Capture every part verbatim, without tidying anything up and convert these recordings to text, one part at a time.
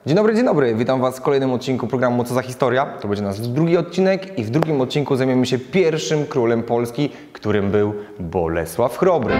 Dzień dobry, dzień dobry. Witam Was w kolejnym odcinku programu Co za historia. To będzie nasz drugi odcinek i w drugim odcinku zajmiemy się pierwszym królem Polski, którym był Bolesław Chrobry.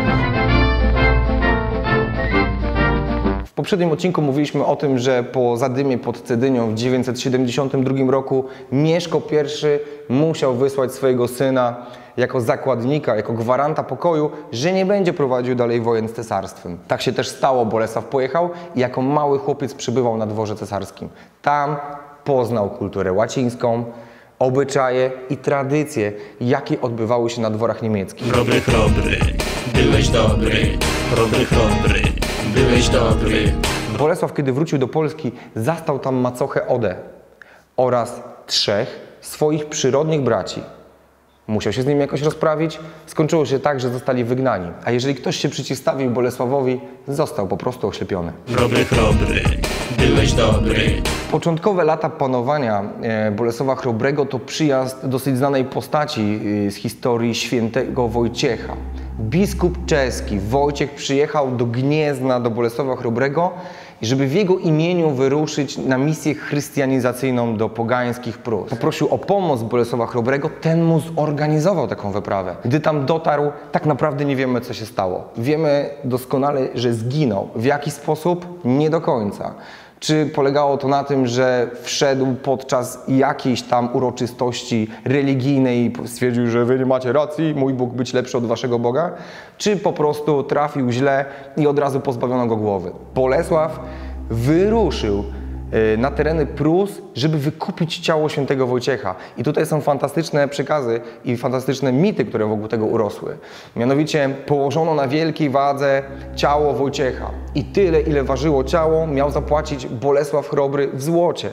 W poprzednim odcinku mówiliśmy o tym, że po zadymie pod Cedynią w dziewięćset siedemdziesiątym drugim roku Mieszko pierwszy musiał wysłać swojego syna jako zakładnika, jako gwaranta pokoju, że nie będzie prowadził dalej wojen z cesarstwem. Tak się też stało. Bolesław pojechał i jako mały chłopiec przybywał na dworze cesarskim. Tam poznał kulturę łacińską, obyczaje i tradycje, jakie odbywały się na dworach niemieckich. Chrobry, chrobry, byłeś dobry. Chrobry, chrobry, byłeś dobry. Bolesław, kiedy wrócił do Polski, zastał tam macochę Odę oraz trzech swoich przyrodnich braci. Musiał się z nimi jakoś rozprawić. Skończyło się tak, że zostali wygnani. A jeżeli ktoś się przeciwstawił Bolesławowi, został po prostu oślepiony. Chrobry, chrobry, byłeś dobry. Początkowe lata panowania Bolesława Chrobrego to przyjazd dosyć znanej postaci z historii świętego Wojciecha. Biskup czeski Wojciech przyjechał do Gniezna do Bolesława Chrobrego, żeby w jego imieniu wyruszyć na misję chrystianizacyjną do pogańskich Prus. Poprosił o pomoc Bolesława Chrobrego, ten mu zorganizował taką wyprawę. Gdy tam dotarł, tak naprawdę nie wiemy, co się stało. Wiemy doskonale, że zginął. W jaki sposób? Nie do końca. Czy polegało to na tym, że wszedł podczas jakiejś tam uroczystości religijnej i stwierdził, że wy nie macie racji, mój Bóg być lepszy od waszego Boga? Czy po prostu trafił źle i od razu pozbawiono go głowy? Bolesław wyruszył na tereny Prus, żeby wykupić ciało świętego Wojciecha. I tutaj są fantastyczne przekazy i fantastyczne mity, które wokół tego urosły. Mianowicie położono na wielkiej wadze ciało Wojciecha. I tyle, ile ważyło ciało, miał zapłacić Bolesław Chrobry w złocie.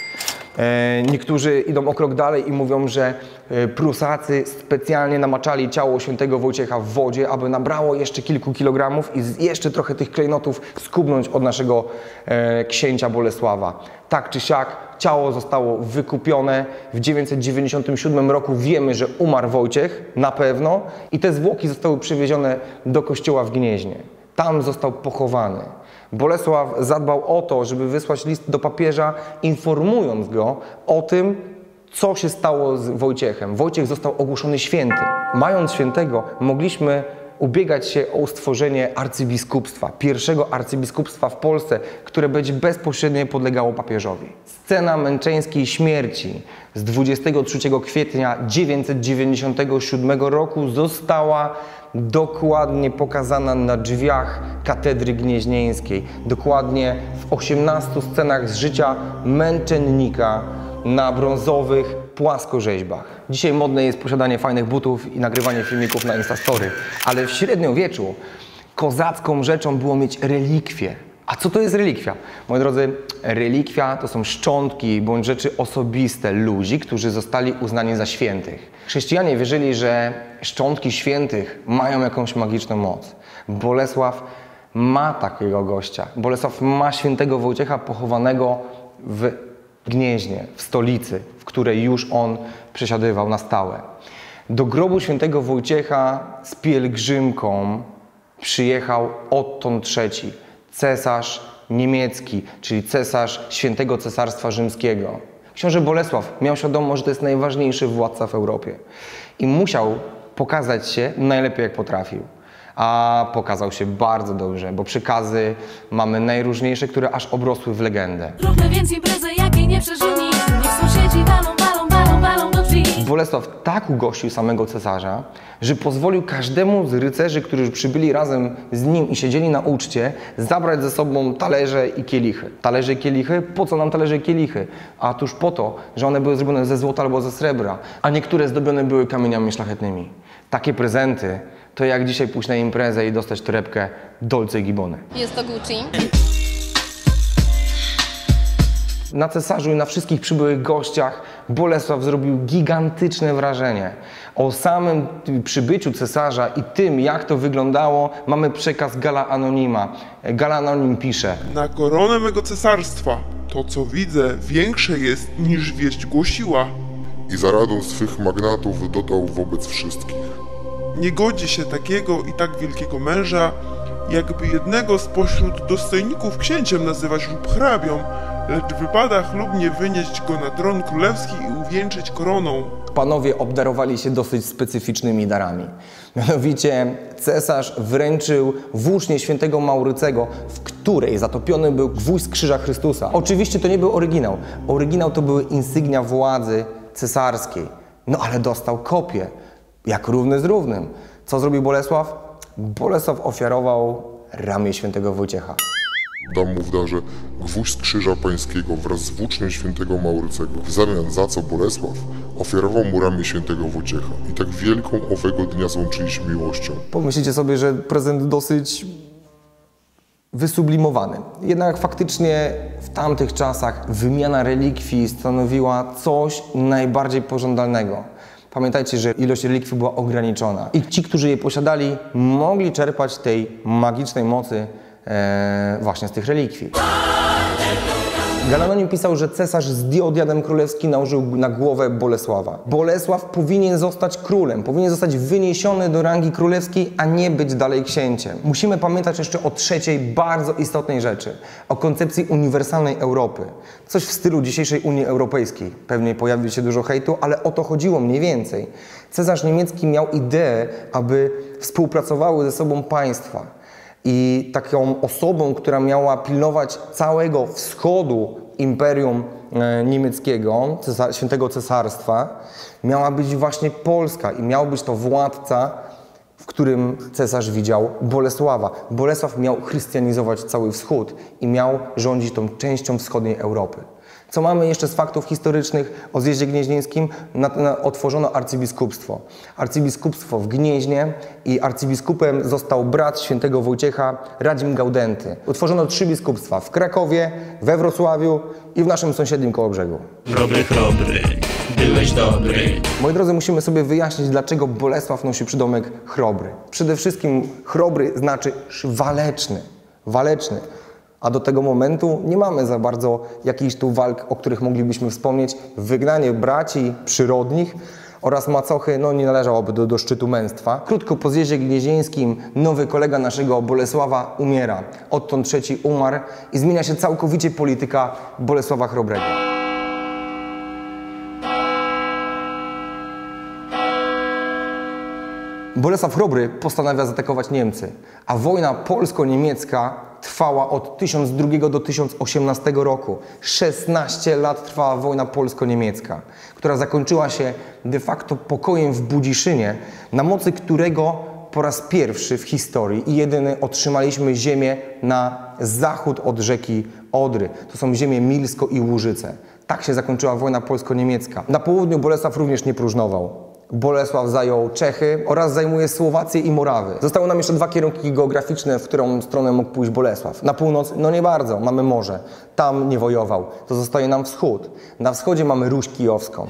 Niektórzy idą o krok dalej i mówią, że Prusacy specjalnie namaczali ciało świętego Wojciecha w wodzie, aby nabrało jeszcze kilku kilogramów i jeszcze trochę tych klejnotów skubnąć od naszego księcia Bolesława. Tak czy siak, ciało zostało wykupione. W dziewięćset dziewięćdziesiątym siódmym roku wiemy, że umarł Wojciech, na pewno, i te zwłoki zostały przywiezione do kościoła w Gnieźnie. Tam został pochowany. Bolesław zadbał o to, żeby wysłać list do papieża, informując go o tym, co się stało z Wojciechem. Wojciech został ogłoszony świętym. Mając świętego, mogliśmy ubiegać się o stworzenie arcybiskupstwa, pierwszego arcybiskupstwa w Polsce, które będzie bezpośrednio podlegało papieżowi. Scena męczeńskiej śmierci z dwudziestego trzeciego kwietnia tysiąc dziewięćset dziewięćdziesiątego siódmego roku została dokładnie pokazana na drzwiach katedry gnieźnieńskiej. Dokładnie w osiemnastu scenach z życia męczennika na brązowych płaskorzeźbach. Dzisiaj modne jest posiadanie fajnych butów i nagrywanie filmików na Instastory, ale w średniowieczu kozacką rzeczą było mieć relikwie. A co to jest relikwia? Moi drodzy, relikwia to są szczątki bądź rzeczy osobiste ludzi, którzy zostali uznani za świętych. Chrześcijanie wierzyli, że szczątki świętych mają jakąś magiczną moc. Bolesław ma takiego gościa. Bolesław ma świętego Wojciecha pochowanego w Gnieźnie, w stolicy, w której już on przesiadywał na stałe. Do grobu świętego Wojciecha z pielgrzymką przyjechał Otton trzeci, cesarz niemiecki, czyli cesarz Świętego Cesarstwa Rzymskiego. Książę Bolesław miał świadomość, że to jest najważniejszy władca w Europie i musiał pokazać się najlepiej, jak potrafił. A pokazał się bardzo dobrze, bo przekazy mamy najróżniejsze, które aż obrosły w legendę. Róbmy więc imprezę, jakiej nie przeżyli. Niech sąsiedzi walą, walą, walą, walą do drzwi. Bolesław tak ugościł samego cesarza, że pozwolił każdemu z rycerzy, którzy przybyli razem z nim i siedzieli na uczcie, zabrać ze sobą talerze i kielichy. Talerze i kielichy? Po co nam talerze i kielichy? A tuż po to, że one były zrobione ze złota albo ze srebra, a niektóre zdobione były kamieniami szlachetnymi. Takie prezenty to jak dzisiaj pójść na imprezę i dostać torebkę Dolce and Gabbana. Jest to Gucci. Na cesarzu i na wszystkich przybyłych gościach Bolesław zrobił gigantyczne wrażenie. O samym przybyciu cesarza i tym, jak to wyglądało, mamy przekaz Galla Anonima. Galla Anonim pisze: na koronę mego cesarstwa to, co widzę, większe jest, niż wieść głosiła. I za radą swych magnatów dodał wobec wszystkich: nie godzi się takiego i tak wielkiego męża, jakby jednego spośród dostojników księciem nazywać lub hrabią, lecz wypada chlubnie wynieść go na tron królewski i uwieńczyć koroną. Panowie obdarowali się dosyć specyficznymi darami. Mianowicie cesarz wręczył włócznię świętego Maurycego, w której zatopiony był gwóźdź z krzyża Chrystusa. Oczywiście to nie był oryginał. Oryginał to były insygnia władzy cesarskiej. No ale dostał kopię, jak równy z równym. Co zrobił Bolesław? Bolesław ofiarował ramię świętego Wojciecha. Dam mu w darze gwóźdź z krzyża pańskiego wraz z włócznią świętego Maurycego, w zamian za co Bolesław ofiarował mu ramię świętego Wojciecha. I tak wielką owego dnia złączyli się miłością. Pomyślicie sobie, że prezent dosyć wysublimowany. Jednak faktycznie w tamtych czasach wymiana relikwii stanowiła coś najbardziej pożądanego. Pamiętajcie, że ilość relikwii była ograniczona i ci, którzy je posiadali, mogli czerpać tej magicznej mocy e, właśnie z tych relikwii. Galanonim pisał, że cesarz zdjął diadem królewski, nałożył na głowę Bolesława. Bolesław powinien zostać królem, powinien zostać wyniesiony do rangi królewskiej, a nie być dalej księciem. Musimy pamiętać jeszcze o trzeciej, bardzo istotnej rzeczy. O koncepcji uniwersalnej Europy. Coś w stylu dzisiejszej Unii Europejskiej. Pewnie pojawi się dużo hejtu, ale o to chodziło mniej więcej. Cesarz niemiecki miał ideę, aby współpracowały ze sobą państwa. I taką osobą, która miała pilnować całego wschodu imperium e, niemieckiego, cesar, świętego cesarstwa, miała być właśnie Polska i miał być to władca, w którym cesarz widział Bolesława. Bolesław miał chrystianizować cały wschód i miał rządzić tą częścią wschodniej Europy. Co mamy jeszcze z faktów historycznych o zjeździe gnieźnieńskim? Na, na, otworzono arcybiskupstwo. Arcybiskupstwo w Gnieźnie i arcybiskupem został brat świętego Wojciecha, Radzim Gaudenty. Utworzono trzy biskupstwa w Krakowie, we Wrocławiu i w naszym sąsiednim Kołobrzegu. Chrobry, chrobry, byłeś dobry. Moi drodzy, musimy sobie wyjaśnić, dlaczego Bolesław nosi przydomek chrobry. Przede wszystkim chrobry znaczy waleczny. Waleczny. A do tego momentu nie mamy za bardzo jakichś tu walk, o których moglibyśmy wspomnieć. Wygnanie braci przyrodnich oraz macochy no, nie należałoby do, do szczytu męstwa. Krótko po zjeździe gnieźnieńskim nowy kolega naszego Bolesława umiera. Odtąd trzeci umarł i zmienia się całkowicie polityka Bolesława Chrobrego. Bolesław Chrobry postanawia zaatakować Niemcy, a wojna polsko-niemiecka trwała od tysiąc drugiego do tysiąc osiemnastego roku. szesnaście lat trwała wojna polsko-niemiecka, która zakończyła się de facto pokojem w Budziszynie, na mocy którego po raz pierwszy w historii i jedyny otrzymaliśmy ziemię na zachód od rzeki Odry. To są ziemie Milsko i Łużyce. Tak się zakończyła wojna polsko-niemiecka. Na południu Bolesław również nie próżnował. Bolesław zajął Czechy oraz zajmuje Słowację i Morawy. Zostały nam jeszcze dwa kierunki geograficzne, w którą stronę mógł pójść Bolesław. Na północ, no nie bardzo, mamy morze. Tam nie wojował. To zostaje nam wschód. Na wschodzie mamy Ruś Kijowską.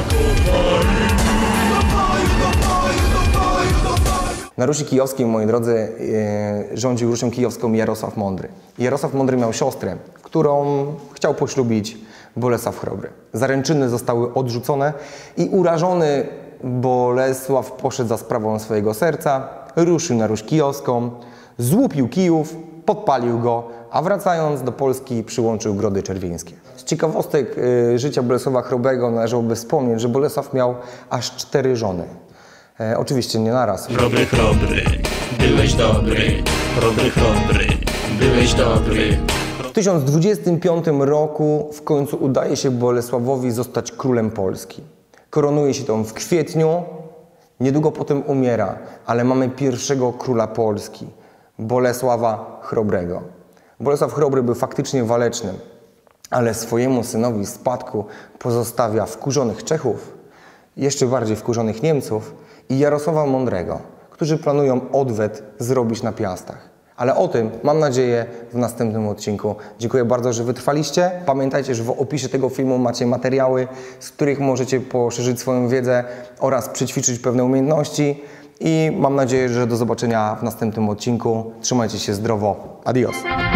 Na Rusi Kijowskiej, moi drodzy, yy, rządził Rusią Kijowską Jarosław Mądry. Jarosław Mądry miał siostrę, którą chciał poślubić Bolesław Chrobry. Zaręczyny zostały odrzucone i urażony Bolesław poszedł za sprawą swojego serca, ruszył na Ruś Kijowską, złupił Kijów, podpalił go, a wracając do Polski przyłączył Grody Czerwieńskie. Z ciekawostek y, życia Bolesława Chrobrego należałoby wspomnieć, że Bolesław miał aż cztery żony. E, oczywiście nie naraz. Chrobry, chrobry, byłeś dobry. Chrobry, chrobry, byłeś dobry. W tysiąc dwudziestym piątym roku w końcu udaje się Bolesławowi zostać królem Polski. Koronuje się to w kwietniu, niedługo potem umiera, ale mamy pierwszego króla Polski, Bolesława Chrobrego. Bolesław Chrobry był faktycznie walecznym, ale swojemu synowi w spadku pozostawia wkurzonych Czechów, jeszcze bardziej wkurzonych Niemców i Jarosława Mądrego, którzy planują odwet zrobić na Piastach. Ale o tym, mam nadzieję, w następnym odcinku. Dziękuję bardzo, że wytrwaliście. Pamiętajcie, że w opisie tego filmu macie materiały, z których możecie poszerzyć swoją wiedzę oraz przećwiczyć pewne umiejętności. I mam nadzieję, że do zobaczenia w następnym odcinku. Trzymajcie się zdrowo. Adios.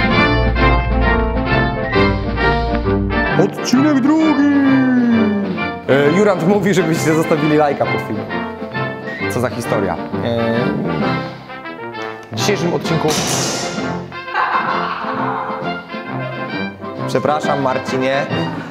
Odcinek drugi! E, Jurand mówi, żebyście zostawili lajka pod filmem. Co za historia. E, W dzisiejszym odcinku Przepraszam, Marcinie.